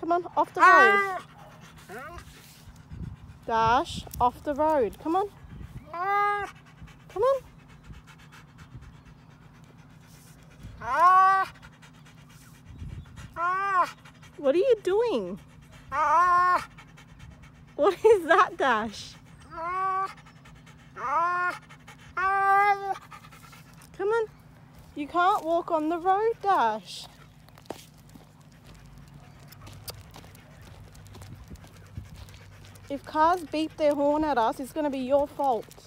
Come on, off the road. Dash, off the road. Come on. Come on. What are you doing? What is that, Dash? Come on. You can't walk on the road, Dash. If cars beep their horn at us, it's going to be your fault.